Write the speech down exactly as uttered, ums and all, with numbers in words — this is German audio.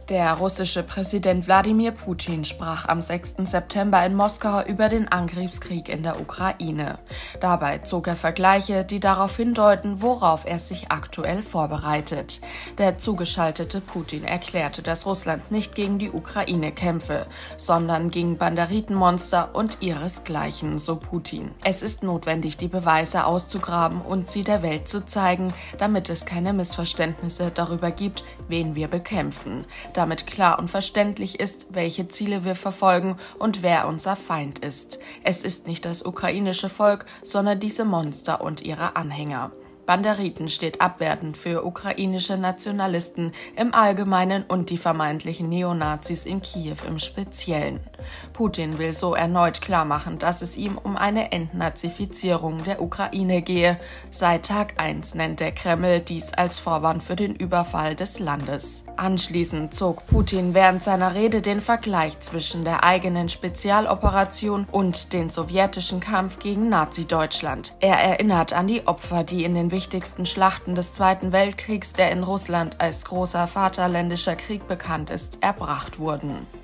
Der russische Präsident Wladimir Putin sprach am sechsten September in Moskau über den Angriffskrieg in der Ukraine. Dabei zog er Vergleiche, die darauf hindeuten, worauf er sich aktuell vorbereitet. Der zugeschaltete Putin erklärte, dass Russland nicht gegen die Ukraine kämpfe, sondern gegen Banderitenmonster und ihresgleichen, so Putin. Es ist notwendig, die Beweise auszugraben und sie der Welt zu zeigen, damit es keine Missverständnisse darüber gibt, wen wir bekämpfen. Damit klar und verständlich ist, welche Ziele wir verfolgen und wer unser Feind ist. Es ist nicht das ukrainische Volk, sondern diese Monster und ihre Anhänger. Banderiten steht abwertend für ukrainische Nationalisten im Allgemeinen und die vermeintlichen Neonazis in Kiew im Speziellen. Putin will so erneut klarmachen, dass es ihm um eine Entnazifizierung der Ukraine gehe. Seit Tag eins nennt der Kreml dies als Vorwand für den Überfall des Landes. Anschließend zog Putin während seiner Rede den Vergleich zwischen der eigenen Spezialoperation und den sowjetischen Kampf gegen Nazi-Deutschland. Er erinnert an die Opfer, die in den wichtigsten Schlachten des Zweiten Weltkriegs, der in Russland als großer Vaterländischer Krieg bekannt ist, erbracht wurden.